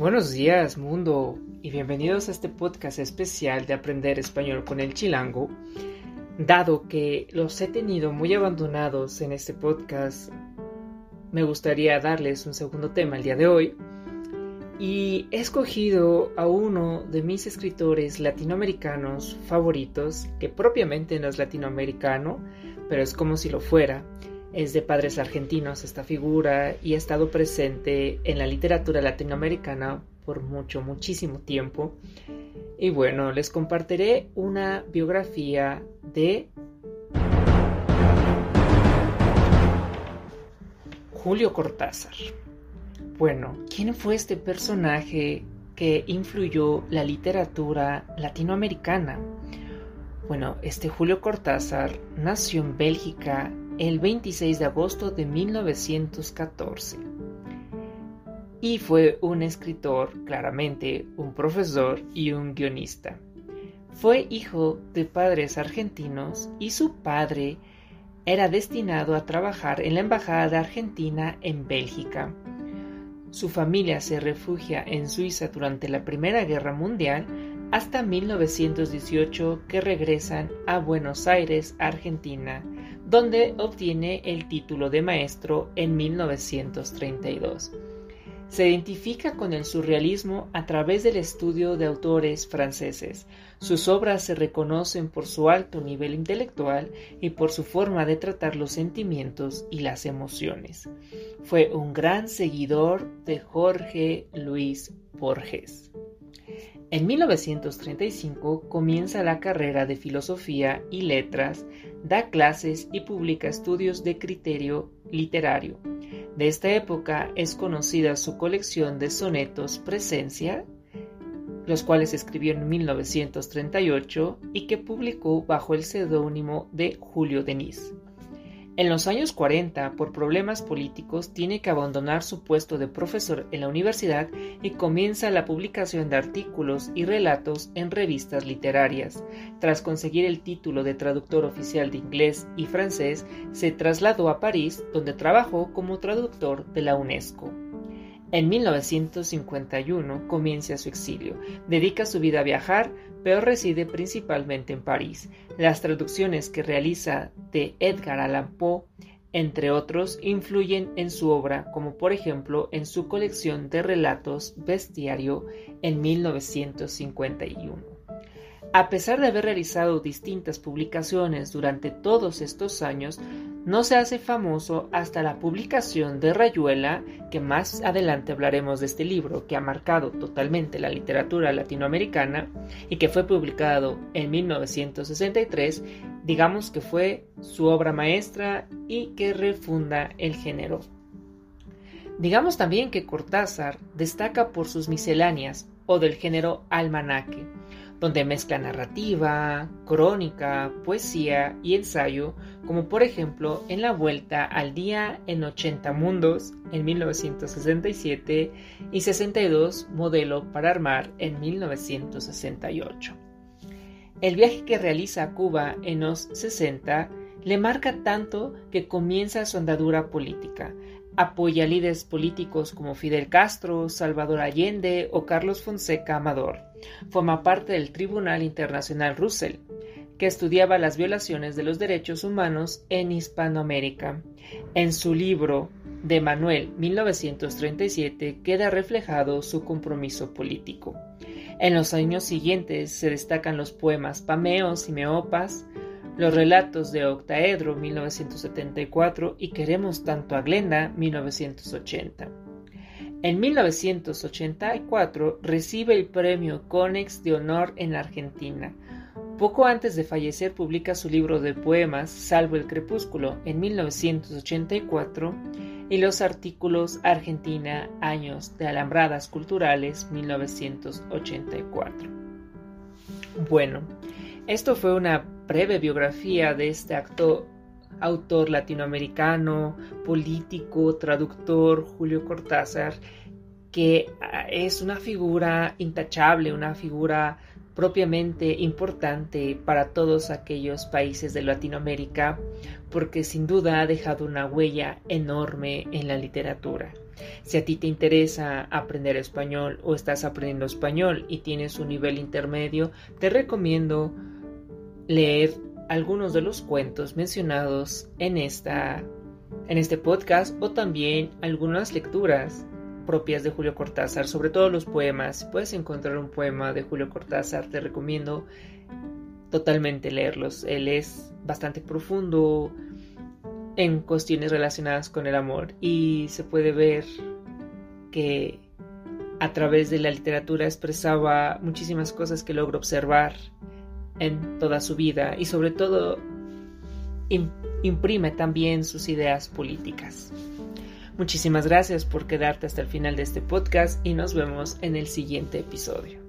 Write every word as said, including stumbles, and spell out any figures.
Buenos días, mundo, y bienvenidos a este podcast especial de Aprender Español con el Chilango. Dado que los he tenido muy abandonados en este podcast, me gustaría darles un segundo tema el día de hoy. Y he escogido a uno de mis escritores latinoamericanos favoritos, que propiamente no es latinoamericano, pero es como si lo fuera. Es de padres argentinos esta figura y ha estado presente en la literatura latinoamericana por mucho, muchísimo tiempo. Y bueno, les compartiré una biografía de Julio Cortázar. Bueno, ¿quién fue este personaje que influyó la literatura latinoamericana? Bueno, este Julio Cortázar nació en Bélgica el veintiséis de agosto de mil novecientos catorce y fue un escritor, claramente un profesor y un guionista. Fue hijo de padres argentinos y su padre era destinado a trabajar en la embajada de Argentina en Bélgica. Su familia se refugia en Suiza durante la Primera Guerra Mundial hasta mil novecientos dieciocho, que regresan a Buenos Aires, Argentina, donde obtiene el título de maestro en mil novecientos treinta y dos. Se identifica con el surrealismo a través del estudio de autores franceses. Sus obras se reconocen por su alto nivel intelectual y por su forma de tratar los sentimientos y las emociones. Fue un gran seguidor de Jorge Luis Borges. En mil novecientos treinta y cinco comienza la carrera de Filosofía y Letras, da clases y publica estudios de criterio literario. De esta época es conocida su colección de sonetos Presencia, los cuales escribió en mil novecientos treinta y ocho y que publicó bajo el seudónimo de Julio Denis. En los años cuarenta, por problemas políticos, tiene que abandonar su puesto de profesor en la universidad y comienza la publicación de artículos y relatos en revistas literarias. Tras conseguir el título de traductor oficial de inglés y francés, se trasladó a París, donde trabajó como traductor de la UNESCO. En mil novecientos cincuenta y uno comienza su exilio. Dedica su vida a viajar, pero reside principalmente en París. Las traducciones que realiza de Edgar Allan Poe, entre otros, influyen en su obra, como por ejemplo en su colección de relatos Bestiario en mil novecientos cincuenta y uno. A pesar de haber realizado distintas publicaciones durante todos estos años, no se hace famoso hasta la publicación de Rayuela, que más adelante hablaremos de este libro que ha marcado totalmente la literatura latinoamericana y que fue publicado en mil novecientos sesenta y tres, digamos que fue su obra maestra y que refunda el género. Digamos también que Cortázar destaca por sus misceláneas o del género almanaque, donde mezcla narrativa, crónica, poesía y ensayo, como por ejemplo en La Vuelta al Día en ochenta Mundos en mil novecientos sesenta y siete y sesenta y dos Modelo para Armar en mil novecientos sesenta y ocho. El viaje que realiza a Cuba en los sesenta le marca tanto que comienza su andadura política. Apoya a líderes políticos como Fidel Castro, Salvador Allende o Carlos Fonseca Amador. Forma parte del Tribunal Internacional Russell, que estudiaba las violaciones de los derechos humanos en Hispanoamérica. En su libro de Manuel mil novecientos treinta y siete queda reflejado su compromiso político. En los años siguientes se destacan los poemas Pameos y Meopas, los relatos de Octaedro mil novecientos setenta y cuatro y Queremos tanto a Glenda mil novecientos ochenta. En mil novecientos ochenta y cuatro recibe el premio Konex de Honor en Argentina. Poco antes de fallecer publica su libro de poemas Salvo el crepúsculo en mil novecientos ochenta y cuatro y los artículos Argentina, Años de Alambradas Culturales mil novecientos ochenta y cuatro. Bueno, esto fue una breve biografía de este actor, autor latinoamericano, político, traductor, Julio Cortázar, que es una figura intachable, una figura propiamente importante para todos aquellos países de Latinoamérica, porque sin duda ha dejado una huella enorme en la literatura. Si a ti te interesa aprender español o estás aprendiendo español y tienes un nivel intermedio, te recomiendo leer algunos de los cuentos mencionados en, esta, en este podcast, o también algunas lecturas propias de Julio Cortázar, sobre todo los poemas. Si puedes encontrar un poema de Julio Cortázar, te recomiendo totalmente leerlos. Él es bastante profundo en cuestiones relacionadas con el amor, y se puede ver que a través de la literatura expresaba muchísimas cosas que logró observar en toda su vida, y sobre todo imprime también sus ideas políticas. Muchísimas gracias por quedarte hasta el final de este podcast y nos vemos en el siguiente episodio.